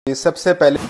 ये सबसे पहले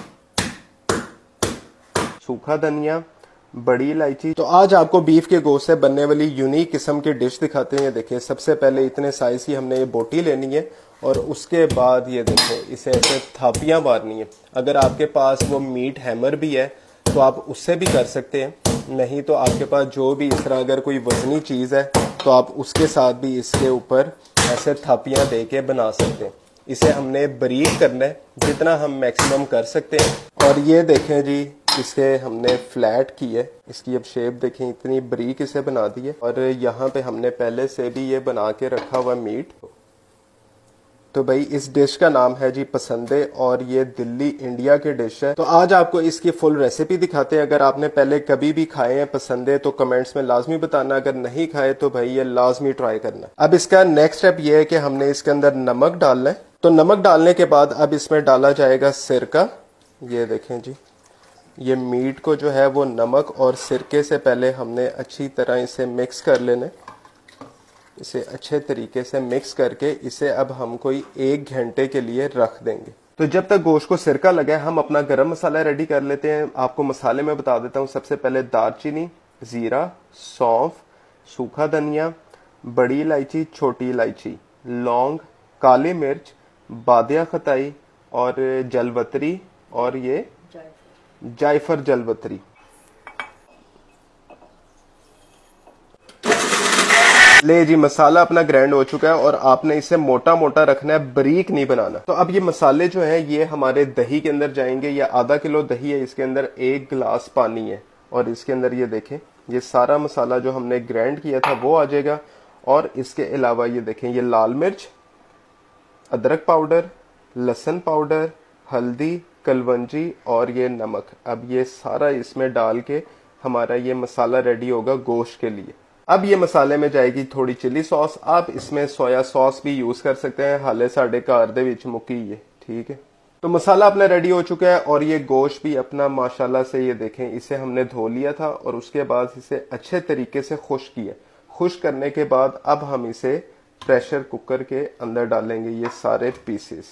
सूखा धनिया, बड़ी इलायची। तो आज आपको बीफ के गोश्त से बनने वाली यूनिक किस्म की डिश दिखाते हैं। देखिए सबसे पहले इतने साइज की हमने ये बोटी लेनी है और उसके बाद ये देखिए इसे ऐसे थापियां मारनी है। अगर आपके पास वो मीट हैमर भी है तो आप उससे भी कर सकते हैं, नहीं तो आपके पास जो भी इस तरह अगर कोई वजनी चीज़ है तो आप उसके साथ भी इसके ऊपर ऐसे थापियां दे के बना सकते हैं। इसे हमने बारीक करना है जितना हम मैक्सिमम कर सकते हैं। और ये देखें जी, इसे हमने फ्लैट की है, इसकी अब शेप देखें, इतनी बारीक इसे बना दी है। और यहाँ पे हमने पहले से भी ये बना के रखा हुआ मीट। तो भाई इस डिश का नाम है जी पसंदे और ये दिल्ली इंडिया की डिश है। तो आज आपको इसकी फुल रेसिपी दिखाते हैं। अगर आपने पहले कभी भी खाए हैं पसंदे तो कमेंट्स में लाजमी बताना, अगर नहीं खाए तो भाई ये लाजमी ट्राई करना। अब इसका नेक्स्ट स्टेप ये है कि हमने इसके अंदर नमक डालना है। तो नमक डालने के बाद अब इसमें डाला जाएगा सिरका। ये देखें जी, ये मीट को जो है वो नमक और सिरके से पहले हमने अच्छी तरह इसे मिक्स कर लेना है। इसे अच्छे तरीके से मिक्स करके इसे अब हम कोई 1 घंटे के लिए रख देंगे। तो जब तक गोश्त को सिरका लगे हम अपना गरम मसाला रेडी कर लेते हैं। आपको मसाले में बता देता हूँ। सबसे पहले दालचीनी, जीरा, सौंफ, सूखा धनिया, बड़ी इलायची, छोटी इलायची, लौंग, काली मिर्च, बादिया खताई और जलवतरी और ये जायफर जलवतरी। ले जी, मसाला अपना ग्राइंड हो चुका है और आपने इसे मोटा मोटा रखना है, बारीक नहीं बनाना। तो अब ये मसाले जो है ये हमारे दही के अंदर जाएंगे। ये आधा किलो दही है, इसके अंदर 1 गिलास पानी है और इसके अंदर ये देखें ये सारा मसाला जो हमने ग्राइंड किया था वो आ जाएगा। और इसके अलावा ये देखें ये लाल मिर्च, अदरक पाउडर, लहसुन पाउडर, हल्दी, कलवंजी और ये नमक। अब ये सारा इसमें डाल के हमारा ये मसाला रेडी होगा गोश्त के लिए। अब ये मसाले में जाएगी थोड़ी चिली सॉस। आप इसमें सोया सॉस भी यूज कर सकते हैं, हाले साडे घर दे विच मुक्की है, ठीक है। तो मसाला अपना रेडी हो चुका है और ये गोश्त भी अपना माशाल्लाह से ये देखें इसे हमने धो लिया था और उसके बाद इसे अच्छे तरीके से खुश्क किया। खुश्क करने के बाद अब हम इसे प्रेशर कुकर के अंदर डालेंगे। ये सारे पीसेस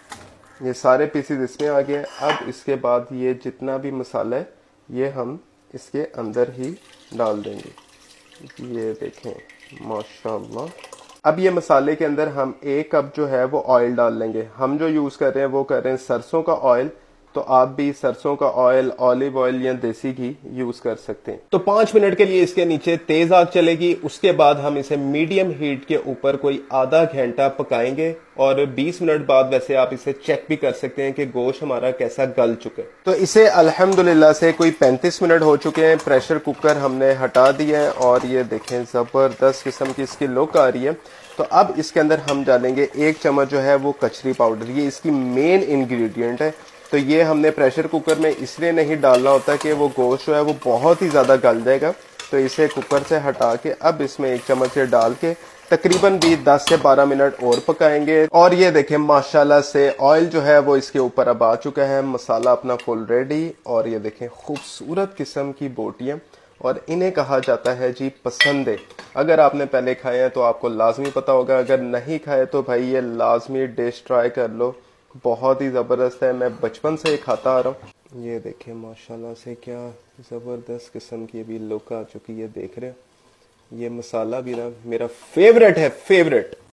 इसमें आ गए। अब इसके बाद ये जितना भी मसाला है ये हम इसके अंदर ही डाल देंगे। ये देखें माशाल्लाह। अब ये मसाले के अंदर हम 1 कप जो है वो ऑयल डाल लेंगे। हम जो यूज कर रहे हैं वो कर रहे हैं सरसों का ऑयल, तो आप भी सरसों का ऑयल, ऑलिव ऑयल या देसी घी यूज कर सकते हैं। तो 5 मिनट के लिए इसके नीचे तेज आग चलेगी। उसके बाद हम इसे मीडियम हीट के ऊपर कोई आधा घंटा पकाएंगे और 20 मिनट बाद वैसे आप इसे चेक भी कर सकते हैं कि गोश्त हमारा कैसा गल चुका है। तो इसे अल्हम्दुलिल्लाह से कोई 35 मिनट हो चुके हैं। प्रेशर कुकर हमने हटा दिया है और ये देखें जबरदस्त किस्म की इसकी लुक आ रही है। तो अब इसके अंदर हम डालेंगे 1 चम्मच जो है वो कचरी पाउडर। ये इसकी मेन इंग्रेडिएंट है। तो ये हमने प्रेशर कुकर में इसलिए नहीं डालना होता कि वो गोश्त जो है वो बहुत ही ज़्यादा गल जाएगा। तो इसे कुकर से हटा के अब इसमें 1 चम्मच से डाल के तकरीबन भी 10 से 12 मिनट और पकाएंगे। और ये देखें माशाल्लाह से ऑयल जो है वो इसके ऊपर अब आ चुका है। मसाला अपना फुल रेडी और ये देखें खूबसूरत किस्म की बोटियां और इन्हें कहा जाता है जी पसंदे। अगर आपने पहले खाए हैं तो आपको लाजमी पता होगा, अगर नहीं खाए तो भाई ये लाजमी डिश ट्राई कर लो, बहुत ही ज़बरदस्त है। मैं बचपन से ही खाता आ रहा हूँ। ये देखें माशाल्लाह से क्या ज़बरदस्त किस्म की भी लुक आ चुकी है, देख रहे हैं। ये मसाला भी ना मेरा फेवरेट है, फेवरेट।